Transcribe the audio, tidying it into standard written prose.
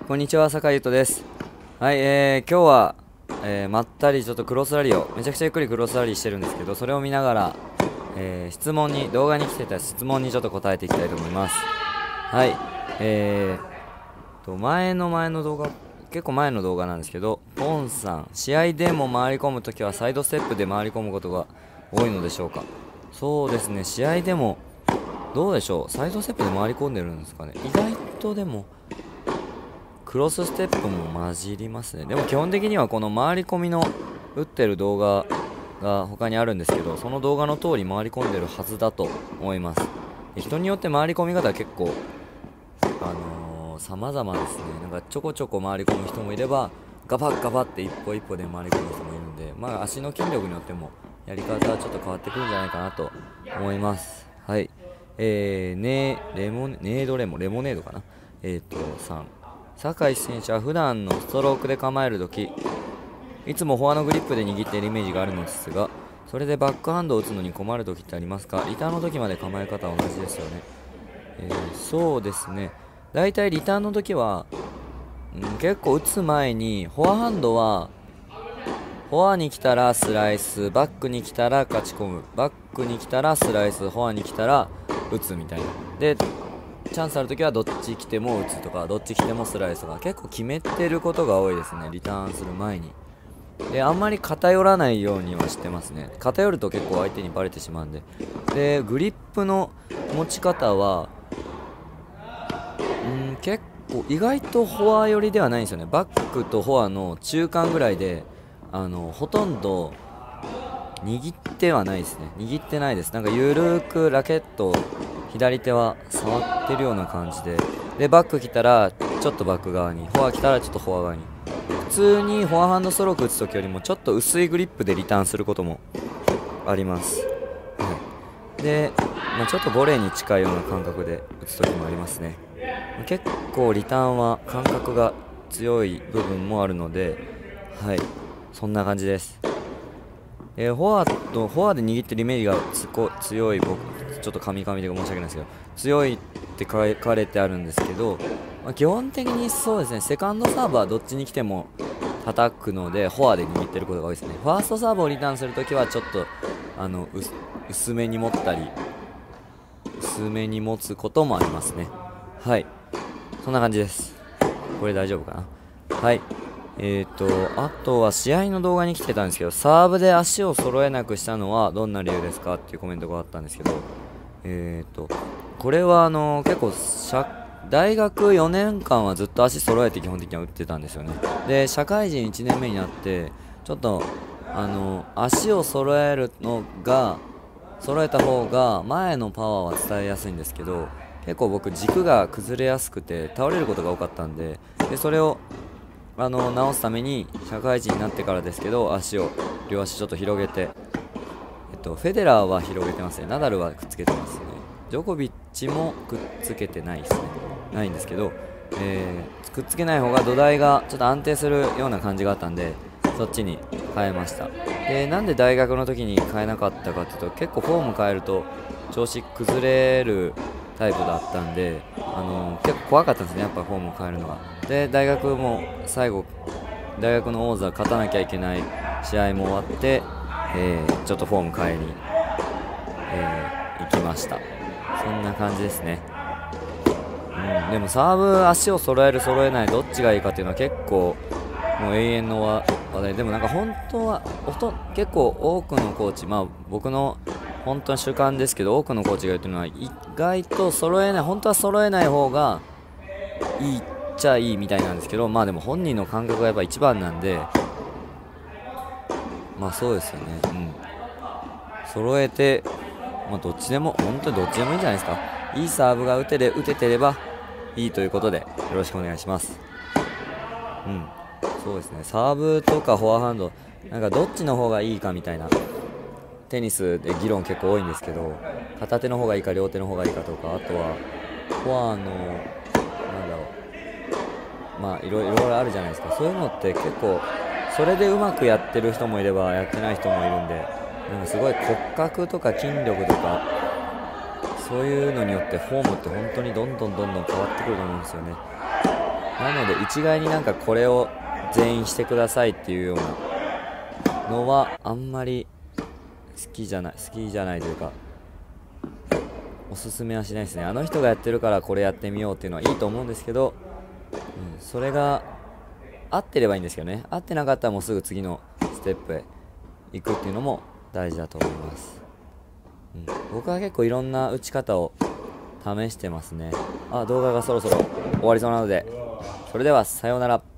こんにちは、坂井優斗です。はい、今日は、まったりちょっとクロスラリーを、めちゃくちゃゆっくりクロスラリーしてるんですけど、それを見ながら、動画に来てた質問にちょっと答えていきたいと思います。はい、前の動画、結構前の動画なんですけど、ポンさん、試合でも回り込むときはサイドステップで回り込むことが多いのでしょうか。そうですね、試合でも、どうでしょう、サイドステップで回り込んでるんですかね。意外とでも、クロスステップも混じりますね。でも基本的にはこの回り込みの打ってる動画が他にあるんですけど、その動画の通り回り込んでるはずだと思います。人によって回り込み方は結構様々ですね。なんかちょこちょこ回り込む人もいれば、ガバッガバって一歩一歩で回り込む人もいるんで、まあ足の筋力によってもやり方はちょっと変わってくるんじゃないかなと思います。はい。レモネードかな。3、酒井選手は普段のストロークで構えるとき、いつもフォアのグリップで握っているイメージがあるのですが、それでバックハンドを打つのに困るときってありますか？リターンの時まで構え方は同じですよね。そうですね。だいたいリターンの時は、結構打つ前にフォアハンドはフォアに来たらスライス、バックに来たら勝ち込む、バックに来たらスライス、フォアに来たら打つみたいな。でチャンスあるときはどっち来ても打つとか、どっち来てもスライスとか、結構決めてることが多いですね、リターンする前に。であんまり偏らないようにはしてますね。偏ると結構相手にバレてしまうんで。でグリップの持ち方は結構意外とフォア寄りではないんですよね。バックとフォアの中間ぐらいで、ほとんど握ってはないですね。握ってないです。なんかゆるーくラケットを左手は触ってるような感じで、バック来たらちょっとバック側に、フォア来たらちょっとフォア側に、普通にフォアハンドストローク打つときよりもちょっと薄いグリップでリターンすることもあります。はい、で、ちょっとボレーに近いような感覚で打つときもありますね。結構リターンは感覚が強い部分もあるので、はい、そんな感じです。フォアで握ってるイメージが強い、僕ちょっとカミカミで申し訳ないですけど、強いって書かれてあるんですけど、基本的にそうですね、セカンドサーブはどっちに来ても叩くので、フォアで握ってることが多いですね。ファーストサーブをリターンするときはちょっと薄めに持ったり、薄めに持つこともありますね。はい、そんな感じです。これ大丈夫かな。はい。あとは試合の動画に来てたんですけど、サーブで足を揃えなくしたのはどんな理由ですかっていうコメントがあったんですけど、これは結構大学4年間はずっと足揃えて基本的には打ってたんですよね。で、社会人1年目になって、ちょっと足を揃えた方が前のパワーは伝えやすいんですけど、結構僕軸が崩れやすくて倒れることが多かったんで、それを直すために社会人になってからですけど、両足ちょっと広げて、フェデラーは広げてますね。ナダルはくっつけてますね。ジョコビッチもくっつけてないですね。ないんですけど、くっつけない方が土台がちょっと安定するような感じがあったんで、そっちに変えました。で、なんで大学の時に変えなかったかっていうと、結構フォーム変えると調子崩れるタイプだったんで、結構怖かったんですね、やっぱフォームを変えるのが。で、大学も最後、大学の王座勝たなきゃいけない試合も終わって、ちょっとフォーム変えに、行きました。そんな感じですね。でもサーブ足を揃える揃えないどっちがいいかっていうのは結構もう永遠の話題で、もなんか本当は結構多くのコーチ、僕の本当に主観ですけど、多くのコーチが言ってるのは、意外と本当は揃えない方がいいっちゃいいみたいなんですけど、でも本人の感覚がやっぱ一番なんで、そうですよね。揃えて、どっちでも本当にどっちでもいいんじゃないですか。いいサーブが打ててればいいということでよろしくお願いします。そうですね。サーブとかフォアハンド、なんかどっちの方がいいかみたいな、テニスで議論結構多いんですけど、片手の方がいいか両手の方がいいかとか、あとはフォアのいろいろあるじゃないですか。そういうのって結構それでうまくやってる人もいればやってない人もいるんで、なんかすごい骨格とか筋力とかそういうのによってフォームって本当にどんどん変わってくると思うんですよね。ななので一概になんかこれを全員してくださいっていうようなのはあんまり好きじゃないというか、おすすめはしないですね。あの人がやってるからこれやってみようっていうのはいいと思うんですけど、それが合ってればいいんですけどね。合ってなかったらもうすぐ次のステップへ行くっていうのも大事だと思います。僕は結構いろんな打ち方を試してますね。動画がそろそろ終わりそうなので、それではさようなら。